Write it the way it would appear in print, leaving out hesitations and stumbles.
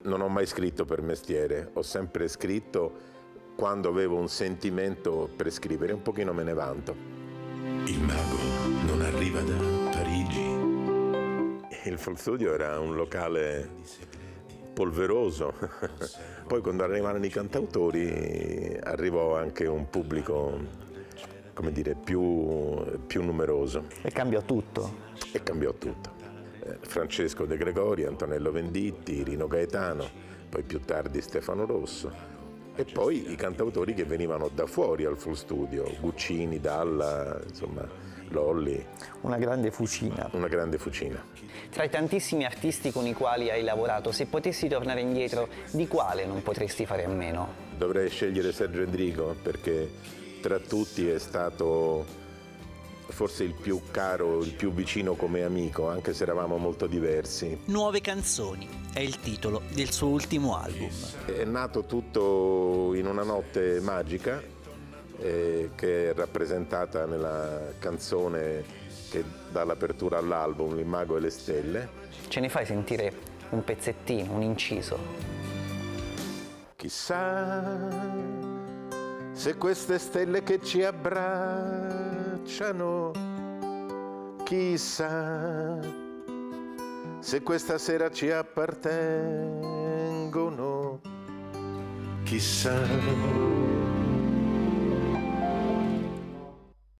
Non ho mai scritto per mestiere, ho sempre scritto quando avevo un sentimento per scrivere, un pochino me ne vanto. Il mago non arriva da Parigi. Il Folk Studio era un locale polveroso, poi quando arrivavano i cantautori arrivò anche un pubblico, come dire, più numeroso. E cambiò tutto. E cambiò tutto. Francesco De Gregori, Antonello Venditti, Rino Gaetano, poi più tardi Stefano Rosso. E poi i cantautori che venivano da fuori al Folk Studio, Guccini, Dalla, insomma, Lolli. Una grande fucina. Una grande fucina. Tra i tantissimi artisti con i quali hai lavorato, se potessi tornare indietro, di quale non potresti fare a meno? Dovrei scegliere Sergio Endrico perché tra tutti è stato forse il più caro, il più vicino come amico, anche se eravamo molto diversi. Nuove canzoni è il titolo del suo ultimo album. È nato tutto in una notte magica che è rappresentata nella canzone che dà l'apertura all'album, Il mago e le stelle. Ce ne fai sentire un pezzettino, un inciso? Chissà se queste stelle che ci abbracciano, chissà se questa sera ci appartengono, chissà